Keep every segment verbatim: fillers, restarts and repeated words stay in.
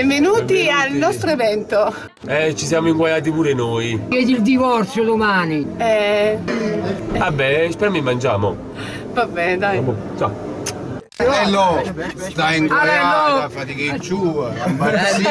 Benvenuti al nostro evento. Eh, ci siamo inguaiati pure noi. Chiedi il divorzio domani. Eh... Vabbè, speriamo che mangiamo. Va bene, dai. Ciao. Bello, stai inguaiata, fatichicciù, ambarzino.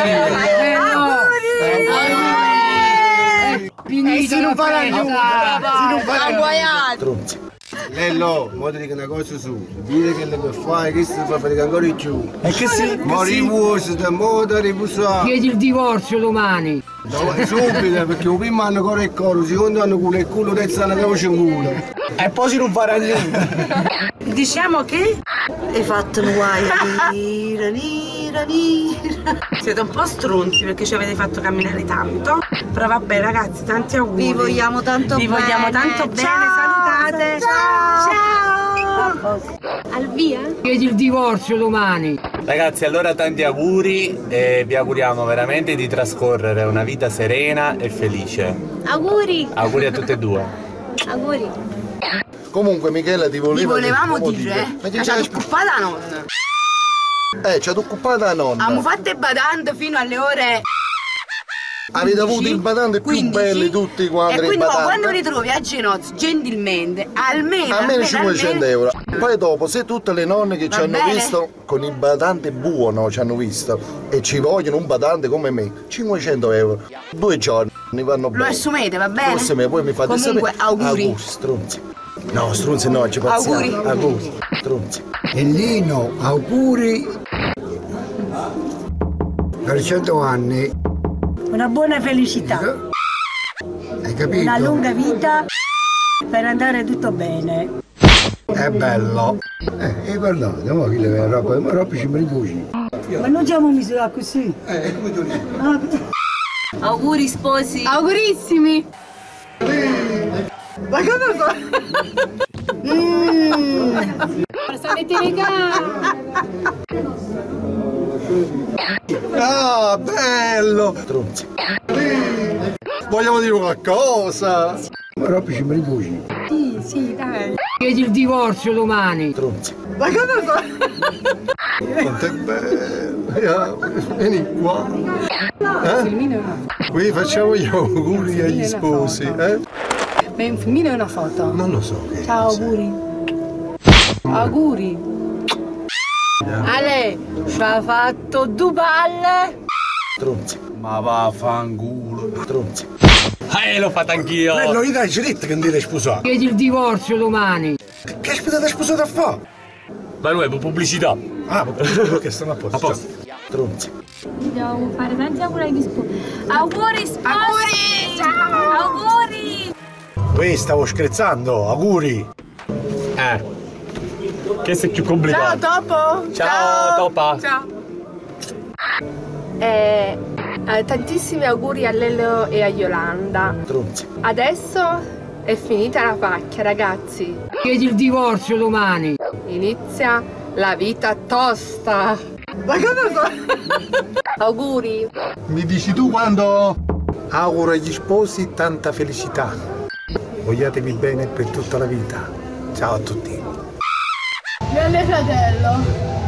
Eh, si non fa la giunta. Si non fa la giunta. Lello, mo ti dico una cosa su, dire che le fai, che si fa fatica ancora di più. E che si? Ma riposo, da moda riposa. Chiedi il divorzio domani. Subito, perché il primo anno ancora il coro, il secondo anno culo e il culo, terzo anno che voce in culo. E poi si non farà niente. Diciamo che hai fatto un guai. Nira, nira, nira. Siete un po' stronzi perché ci avete fatto camminare tanto. Però vabbè ragazzi, tanti auguri. Vi vogliamo tanto Vi bene. Vi vogliamo tanto bene, salutate. Ciao. Ciao. Al via? Chiedi il divorzio domani. Ragazzi, allora tanti auguri e vi auguriamo veramente di trascorrere una vita serena e felice. Auguri. Auguri a tutte e due. Auguri. Comunque Michela ti voleva... Vi volevamo dire, dire, ma ti ci ha c'è occupata la nonna. Eh, ci ha occupato la nonna. Abbiamo fatto i badante fino alle ore... Avete avuto il badante più quindici, belli tutti quanti. E quindi badante. quando vi ritrovi a Genozzi gentilmente almeno almeno cinquecento euro. Poi dopo, se tutte le nonne che Va ci hanno bene. visto con il badante buono ci hanno visto e ci vogliono un badante come me, cinquecento euro. Due giorni vanno lo bene. assumete, va bene? Lo assumete, poi mi fate Comunque, sapere. auguri. Auguri, strunzi. No, strunzi no, ci passiamo. Auguri. Auguri, strunzi. Ellino, auguri per cento anni. Una buona felicità, Hai capito? una lunga vita per andare tutto bene. È bello. Eh, e guardate, ma chi le vede roba, ma roba ci mi ricuci. Ma non siamo misurati così. Eh, come tu dici? Ah, Auguri sposi. Augurissimi. Ma come fa? Mmm. State telecamere. Ah, bello! Strunzi. Vogliamo dire qualcosa? Ma roba ci mi ricuci. sì, sì, dai. Chiedi il divorzio domani. Strunzi. Ma come fa? Quanto è bello! Vieni qua. Eh? Filmino è una foto. Qui facciamo gli auguri agli sposi, eh? Beh, un filmino è una foto. Non lo so che Ciao, cos'è. auguri. Auguri. Ale, ci ha fatto due palle. Strunzi. Ma vaffanculo. Strunzi. Eh, l'ho fatto anch'io. Bello, gli dai detto che non devi sposare. Chiedi il divorzio domani. Che aspettate sposato a fare? Manuel, per pubblicità. Ah, perché stanno a posto. A posto. Strunzi. Dobbiamo fare tanti auguri agli sposi. Auguri sposi. Auguri, ciao. Auguri. Uè, stavo scherzando, auguri. Eh. Che sei più complicato. Ciao, Topo. Ciao, Topa. Ciao. Eh, eh, tantissimi auguri a Lello e a Yolanda. Strunzi. Adesso è finita la pacchia, ragazzi. Chiedi il divorzio domani. Inizia la vita tosta. Ma come fa? Auguri. Mi dici tu quando? Auguro agli sposi tanta felicità. Vogliatemi bene per tutta la vita. Ciao a tutti. Grande fratello.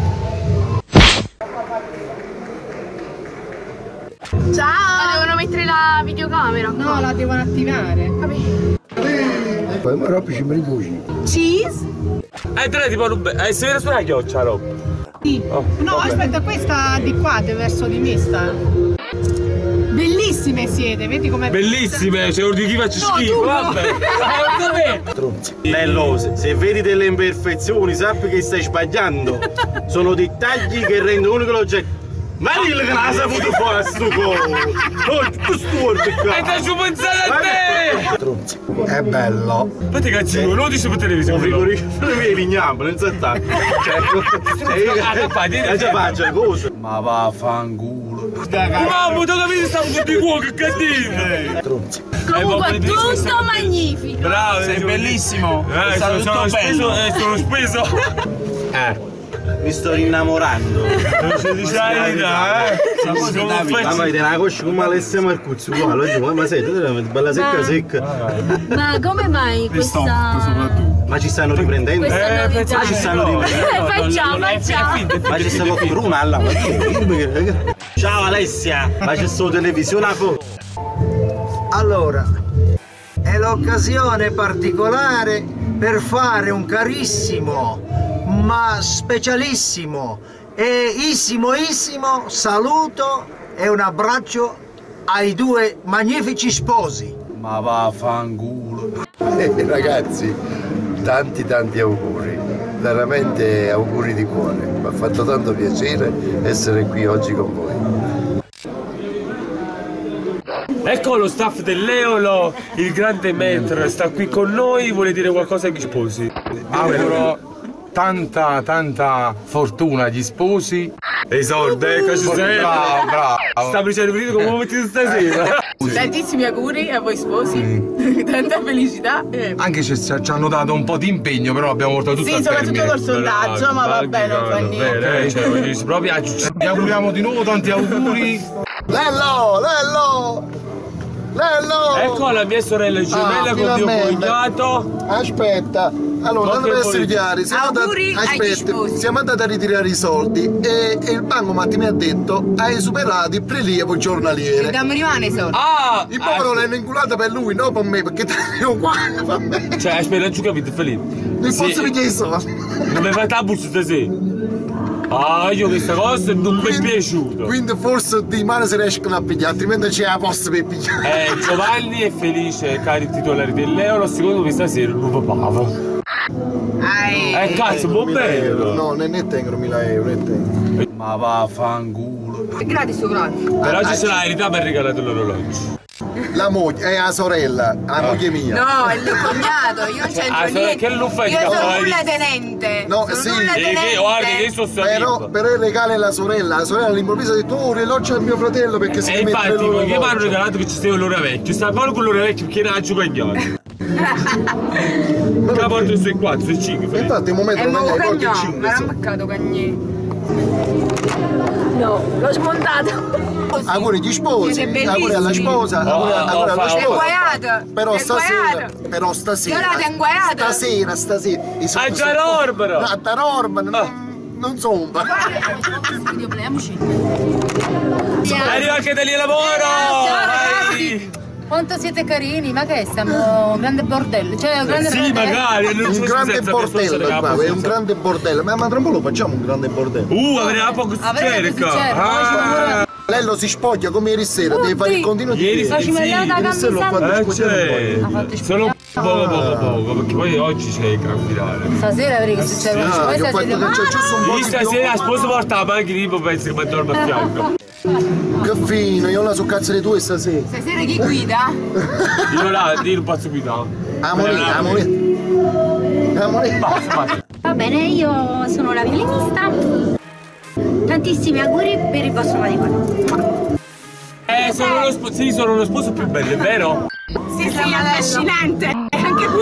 Ciao. Ma devono mettere la videocamera. No, la devono attivare. Poi ma roba ci mi ricuci. Cheese? Eh, te tipo un... Eh, si vede sulla chioccia, Rob. Sì. Oh, no, vabbè. aspetta, questa di qua, verso di me sta. Bellissime siete, vedi com'è. Bellissime, c'è un di chi faccio No, schifo, tu no. vabbè. Ah, vabbè. Strunzi. Bello, se, se vedi delle imperfezioni sappi che stai sbagliando. Sono dettagli che rendono unico l'oggetto. Ma dillo che l'ha saputo fare sto coso! Oh, tu storto E qua! te ci pensare a te! Strunzi. È bello. Fate cazzo, non lo dici per Il televisione. frigorifero mi lignamo, non si attacca. Cioè, e già faccio cose. Ma vaffanculo. Mamma, tu capisci stiamo tutti qua, che cattivi! Strunzi. Comunque tutto magnifico. Bravo, Sei bellissimo. Eh, È stato sono, sono tutto speso, bello. eh, sono speso. Eh, mi sto innamorando. Non ci dice la verità, eh. Mamma, vedi una coscia come Alessia Marcuzzi uguale, oggi ma sei, tu devi bella secca secca. Ma come mai questa... soprattutto. Ma ci stanno riprendendo? Eh, Ma ci stanno riprendendo? Facciamo, facciamo. Ma ci sta qualcuno alla Ciao Alessia, ma c'è solo televisione a foto? Allora, è l'occasione particolare per fare un carissimo, ma specialissimo e issimo saluto e un abbraccio ai due magnifici sposi. Ma vaffanculo. Eh, ragazzi, tanti tanti auguri, veramente auguri di cuore. Mi ha fatto tanto piacere essere qui oggi con voi. Ecco lo staff dell'Eolo, il grande Metro sta qui con noi, vuole dire qualcosa agli sposi? Auguro tanta tanta fortuna agli sposi. Esordi, ecco ci sei. Bravo, bravo. Stavo dicendo vedete come mettete stasera. Tantissimi auguri a voi sposi, tanta felicità. E... Anche se ci hanno dato un po' di impegno, però abbiamo portato tutto sì, a soprattutto termine. col sondaggio, ma va bene, non fa niente. Eh, cioè, voglio dire, proprio a- Vi auguriamo di nuovo tanti auguri. Lello, Lello! Lello! Ecco la mia sorella gemella Ah, con mio finalmente. cognato. Aspetta, allora Ma deve che essere vuoi? chiari. Siamo Auguri andati, agli aspetta, sposi. siamo andati a ritirare i soldi e, e il bancomat mi ha detto hai superato il prelievo giornaliere. Dammi rimane i soldi. Ah! Il povero l'hanno inculato per lui, non per me, perché è uguale per me. Cioè, aspetta, non ci ho capito, Felipe. Non Sì. posso pigliare i soldi. Non mi fai la busta stasera. Ah, io questa cosa non mi è piaciuta. Quindi forse di male se riescono a pigliare, altrimenti c'è la posta per pigliare. Eh, Giovanni è felice, cari titolari dell'Euro, secondo me stasera non papava. Eh, cazzo, buon bello. No, ne, ne tengono mille euro, ne tengo. Ma vaffanculo. È gratis o gratis? Però ci sarà la verità per regalare l'orologio. La moglie, è la sorella, la moglie mia. No, è il mio cognato, io non c'entro Ah, niente. che lo fai? Io sono Cavalli? nulla tenente. No, sono sì. nulla E che, tenente. guarda che io sto Però, salendo. però il regalo è la sorella, la sorella all'improvviso ha detto oh l'orologio al mio fratello perché si E deve mettere infatti, perché mi hanno l'orologio. regalato che ci stai l'ora vecchio? Sta ancora con l'ora vecchio perché era a giocagnato. Che la porto sui quattro, sui cinque. Infatti, un È momento un non nuovo hai portato il cagnò, cinque. ma era un peccato cagnè. No, l'ho smontato. Auguri agli sposi, Siete auguri alla bellissimi. sposa, auguri, Oh, auguri allo oh, È sposo. guaiato. Però è stasera, guaiato. però stasera. Io la tengo guaiata. Stasera, stasera. i soldi Ah, già sono- Norbero. No, da Norma, non, non somma. Arriva anche da lì lavoro! Vai. Quanto siete carini, ma che è? Siamo un grande bordello. Cioè, un grande Sì, bordello. magari, non Un c'è grande senza bordello persone qua, che è un grande bordello. Ma, ma tra un po' lo facciamo un grande bordello. Uh, avremo poco si Avremo poco si cerca! cerca, Ah, Lello si spoglia come ieri sera, deve fare il continuo di Ieri piedi. sì, Facciamo sì. la Ieri sera l'ho fatto Eh, spogliare un po'. c'è! Solo poco poco poco, perché poi oggi c'è il gran finale. Stasera avrei che succede una Ah, cosa. io ho fatto che c'è giusto un po' Io di stasera la più. sposa porta la macchina, io penso che mi dormo a fianco. Che fino, io la so cazzo di tue stasera. Stasera chi guida? Io là, io non posso guidare. A morire, a morire. A morire. Basta, basta. Va bene, io sono la violinista. Tantissimi auguri per il vostro matrimonio. Eh, sono lo sposo, sì, sono lo sposo più bello, è vero? Sì, sì, affascinante. È anche più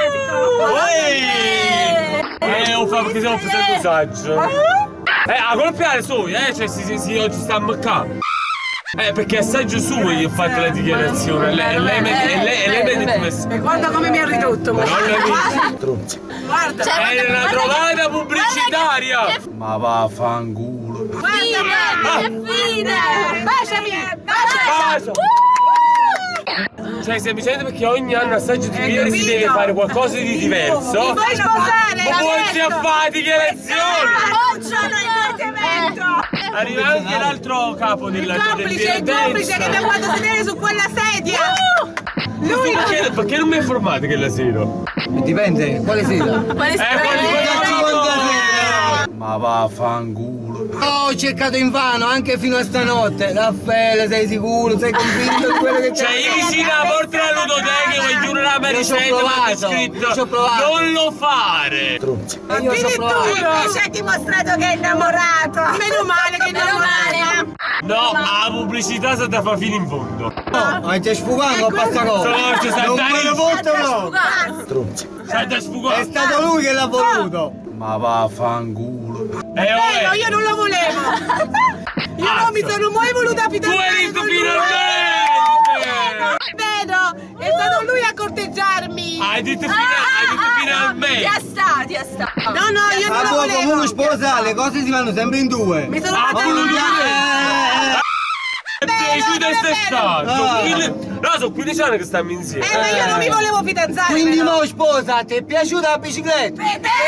Eh, ho fatto che siamo facendo un saggio. Eh, a colpiare su, eh, cioè si, si, si, oggi sta a maccare. Eh, perché assaggio suo io ho fatto la dichiarazione, lei, lei, mi- e lei, e lei mi ha detto messo. E guarda come mi ha ridotto. Non l'ho Stronzi. Guarda. È una trovata pubblicitaria! Ma vaffanculo. Guarda, che fine. Baciami. Bacia! Cioè, semplicemente perché ogni anno assaggio di birra si deve fare qualcosa di diverso. Ti vuoi sposare? Ma vuoi a fare dichiarazione? Bocciano il evento. Arriva anche l'altro capo della Il complice, il complice che mi ha fatto sedere su quella sedia. Lui perché, perché non mi informate che è la sera? Dipende, quale sera? Quale Eh, quali strada? Ma vaffanculo. Ho cercato invano anche fino a stanotte. Raffaele, sei sicuro? Sei convinto di quello che c'è? Cioè, io vicino alla porta della ludoteca voglio giurare per Io ci ho ricetta, ma c'è provato, scritto io ci ho provato. non lo fare! Stronzi. E io ci ho provato. Invece ha dimostrato che è innamorato. Meno male che è innamorato. No, la pubblicità è stata fa fino in fondo. No, ma ti sfugando a questa cosa. Sorge, Non me lo porto no. Stronzi. Sai da È sfugare! stato lui che l'ha voluto. Ma vaffanculo. Eh, Vero, oh, io non lo volevo. Io non mi sono mai voluta tu fidanzare hai detto con lui. finalmente! Vedo, è stato lui a corteggiarmi. Hai detto, fina, hai detto finalmente. Ti sta, ti sta. No, no, io non Ma lo tu volevo. comunque sposa, le cose si fanno sempre in due. Mi sono Ah, fatta quello iniziare. E tu te stai stato? Ah. No, sono quindici anni che stiamo insieme. Eh, ma io non mi volevo fidanzare. Quindi però. mo sposa, ti è piaciuta la bicicletta?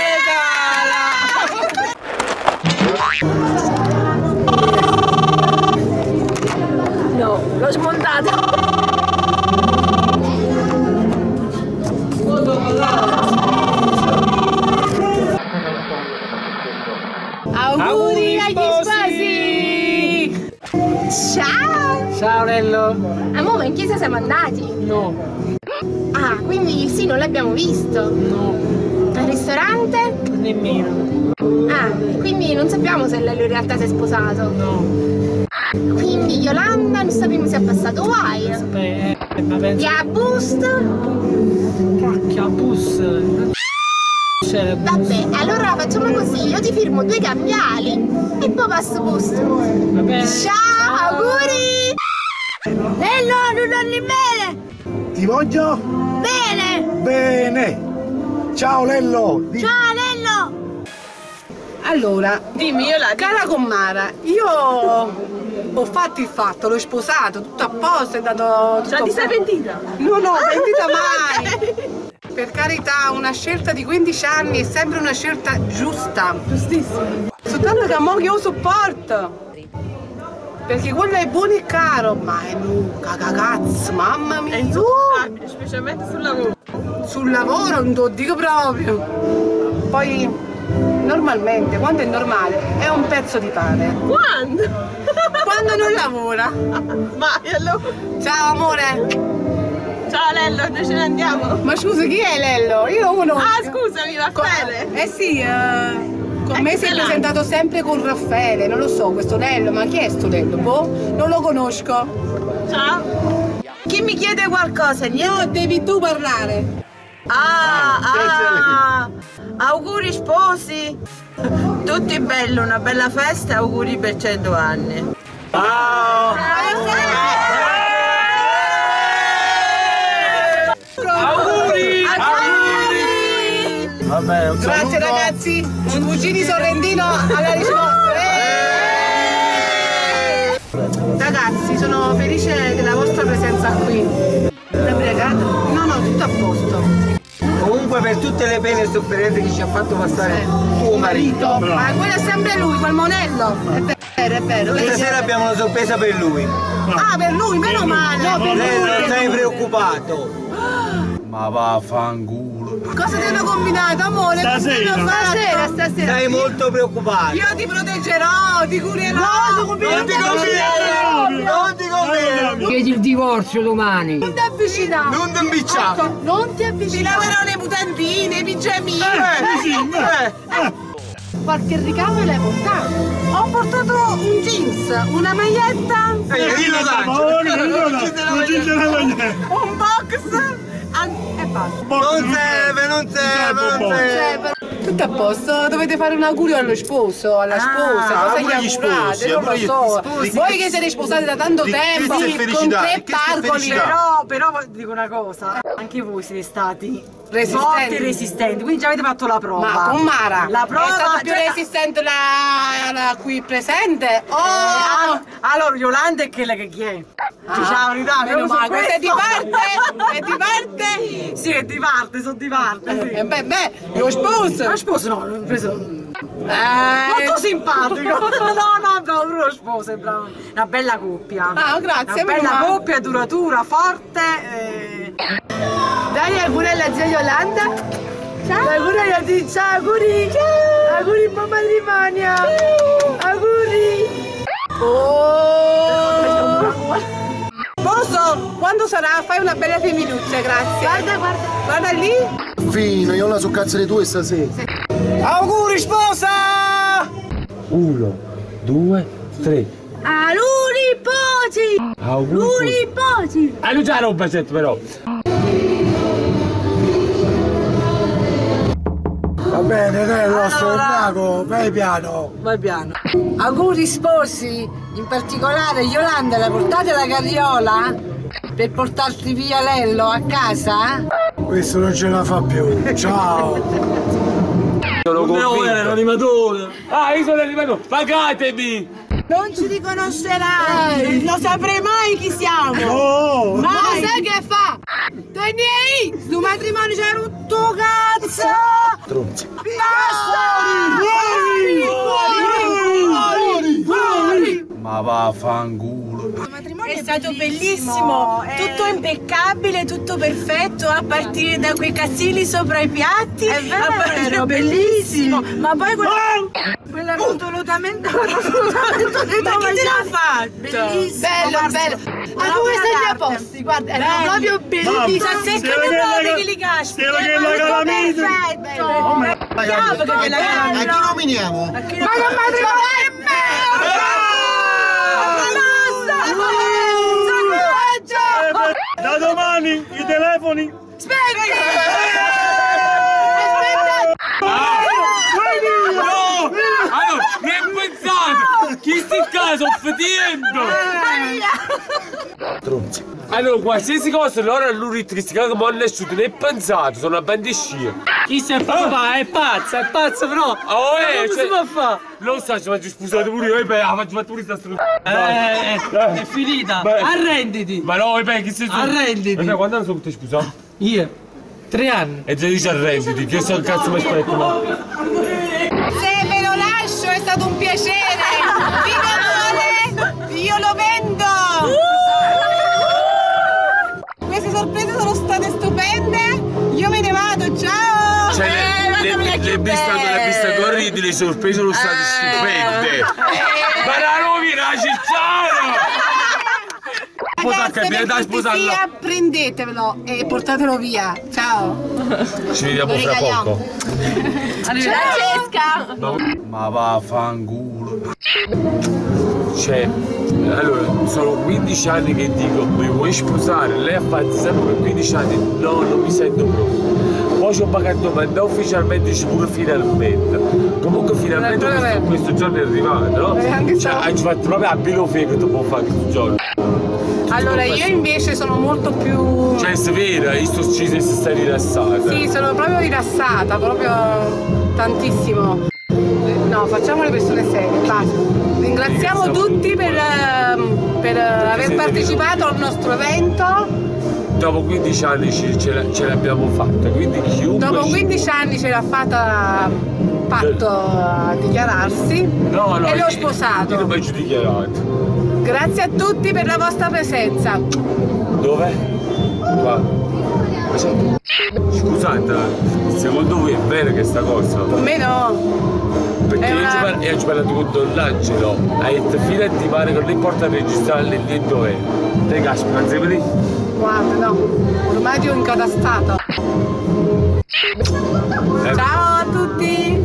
No, l'ho smontata. Auguri agli sposi! Ciao! Ciao Nello. Amo, ma in chiesa siamo andati? No. Ah, quindi sì, non l'abbiamo visto? No. Al ristorante? Nemmeno. Ah, quindi non sappiamo se lei in realtà si è sposato? No. Quindi Yolanda non sappiamo se è passato wire. Aspetta, ma penso... Ti ha boost? Cacchio, a bus. C'era bus. Vabbè, allora facciamo così, io ti firmo due cambiali e poi passo boost. Va bene. Ciao, auguri! Nello, non dormi bene? Ti voglio Bene! bene. Ciao Lello. Di- Ciao Nello! Allora, Dimmi Yolanda. cara Commara, io ho fatto il fatto, l'ho sposato, tutto a posto, è andato tutto Cioè ti sei bene. pentita? No, no, pentita mai! Per carità, una scelta di quindici anni è sempre una scelta giusta. Giustissimo. Soltanto che a mo' che io sopporto. Perché quello è buono e caro, ma è un cagacazzo, mamma mia. È insopportabile, specialmente sul lavoro. Sul lavoro non te lo dico proprio. Poi, normalmente, quando è normale, è un pezzo di pane. Quando? Quando non lavora. Vai allora. Ciao amore. Ciao Lello, noi ce ne andiamo. Ma scusa, chi è Lello? Io uno. Ah, scusami, Raffaele. Eh sì, eh, con Eh, me chi si è sei là? presentato sempre con Raffaele, non lo so, questo Lello, ma chi è sto Lello? Boh, non lo conosco. Ciao. Chi mi chiede qualcosa? No, devi tu parlare. Ah, ah, auguri sposi! Tutti belli, una bella festa e auguri per cento anni. Ciao! Auguri! Auguri! Vabbè, un Grazie saluto. ragazzi, un cugini sorrentino alla risposta. Eh! Ragazzi, sono felice della vostra presenza qui. Sei ubriacata? No, no, tutto a posto. Comunque per tutte le pene e sofferenze che ci ha fatto passare tuo marito. Ma quello è sempre lui, quel monello. È vero, è vero. Questa sera abbiamo una sorpresa per lui. Ah, per lui, meno male. No, per Lei non lui. sei preoccupato. Ma vaffanculo. Cosa ti hanno combinato, amore? Stasera. Stasera, stasera. Sei molto preoccupato. Io ti proteggerò, ti curerò. No, Non ti conviene! Non ti conviene! Chiedi il divorzio domani. Non ti avvicinare. Non ti impicciare. Ecco, non ti avvicinare. Ti laverò le mutandine, i pigiamini. Qualche ricavo l'hai portato? Ho portato un jeans, una maglietta. Un box. E basta. Non serve, non serve, non serve. Tutto a posto, dovete fare un augurio allo sposo, alla sposa, cosa auguri agli gli augurate? sposi, Non lo auguri so. agli sposi. Voi che siete sposati da tanto Ricchezza tempo, e con felicità, tre ricchezza e pargoli. felicità. Però, Però dico una cosa, anche voi siete stati Resistenti. forti e resistenti, quindi già avete fatto la prova. ma con Mara, La è prova stata più cioè- resistente la, la qui presente? Oh! Ah, allora Yolanda è quella che chi è? Diciamo verità, meno su male, questa è di questo. parte? È di parte? Sì, è di parte, sono di parte, sì. Eh, beh, beh, lo sposo! Lo sposo no, l'ho preso. Eh, Molto simpatico! No, no, bravo, pure lo sposo, è bravo. Una bella coppia. Ah, grazie, Una bella meno male. coppia, duratura, forte. eh. Dai auguri alla zia Yolanda. Ciao. Auguri alla zia, ciao, auguri. Ciao. Auguri buon matrimonio. Auguri. Oh. Sposo, quando sarà? Fai una bella femminuccia, grazie. Guarda, guarda. Guarda lì. Fino, io la so cazzo le tue stasera. Auguri sposa! Uno, due, tre. Auguri poci! Auguri poci! Ah, non c'era un pezzetto però. Va bene, Nello, sto ubriaco, vai piano. Vai piano. Auguri sposi, in particolare Yolanda, la portate la carriola per portarti via Lello a casa? Questo non ce la fa più. Ciao. Sono convinto. l'animatore. Ah, io sono l'animatore. Pagatemi. Non ci riconoscerai! Non saprai mai chi siamo! No! Ma Ma sai che fa? Teni! sto matrimonio c'è rotto cazzo! Stronzi. Ma vaffanculo. È stato bellissimo, tutto impeccabile, tutto perfetto, a partire da quei cassini sopra i piatti. È vero, bellissimo! Ma poi quella... Quella assolutamente... assolutamente... Ma chi te l'ha fatto? Bellissimo! Bello, bello. A dove sei a posti? Guarda, erano proprio bellissimi. Sa secca le mode che li casca. Perfetto! Chiamo che me la A chi nominiamo? Ma non mi trovai in Da domani i telefoni. No! Allora, che pensato? Chi sti qua sono fedendo? Stronzi. Allora, qualsiasi cosa loro all'urito che si chiama come nessuno ne è pensato, sono una bandiscia. Chi si è fatto? È pazza, è pazza però. Oh, eh, Come si può fare? Lo so, ci faccio scusate pure io, e beh, faccio fatto pure sta struttura. Eh, è, è finita. Beh. Arrenditi. Ma no, e beh, chi sei tu? Arrenditi. E beh, quando sono tutti scusa? Io. Tre anni. E già dice arrenditi, che so il cazzo mi aspetto, ma... Se me lo lascio è stato un piacere! Chi lo vuole? Io lo vendo! Queste sorprese sono state stupende! Io me ne vado, ciao! Cioè, le, le, le bistacorri delle sorprese sono state stupende! Ma la rovina, cicciano! Ragazzi, Dai, sposarlo. via, prendetevelo e portatelo via. Ciao. Ci vediamo fra poco. Francesca. No. Ma vaffanculo. Cioè, allora, sono quindici anni che dico, mi vuoi sposare? Lei ha fatto sempre per quindici anni, no, non mi sento proprio. Poi ci ho pagato, ma non ufficialmente, dice pure finalmente. Comunque finalmente questo, questo giorno è arrivato, no? Cioè, hai fatto proprio a bilofè che tu puoi fare questo giorno. Allora, io invece sono molto più... Cioè, è vero, io sto uccisa e si sta rilassata. Sì, sono proprio rilassata, proprio tantissimo. No, facciamo le persone serie, basta. Ringraziamo tutti per, ehm, per aver partecipato al nostro evento. Dopo quindici anni ce, ce, ce l'abbiamo fatta, quindi chiunque... Dopo quindici anni ce l'ha fatta patto a dichiararsi no, no, e l'ho io, sposato. Io non mi ho dichiarato. Grazie a tutti per la vostra presenza. Dove? Qua. Scusate, secondo voi è vera questa cosa? Per me no. Perché È una... io ci ho parlato con Don Angelo, hai detto fino a ti pare che non importa registrarle lì dove. Te caspita, non sei lì? Guarda, no, ormai ti ho incatastato. Eh. Ciao a tutti!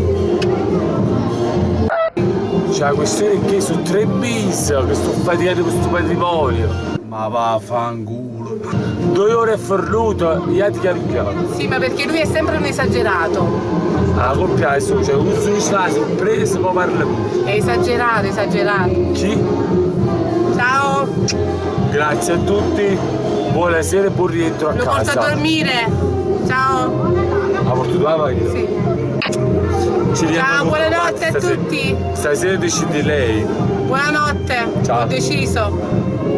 Cioè la questione è che sono tre mesi che sto faticando questo matrimonio. Ma vaffanculo. Due ore è fornuto, io ti chiamo chiaro. Sì, ma perché lui è sempre un esagerato. Ah, coppia adesso, cioè uno su la sorpresa, poi parla pure. È esagerato, esagerato. Chi? Ciao! Grazie a tutti, buonasera e buon rientro a Lo casa. porto a dormire. Ciao! Ha portato la macchina? Sì. Ci Ciao, buonanotte a stasera. tutti! Stasera decide lei. Buonanotte! Ciao. Ho deciso.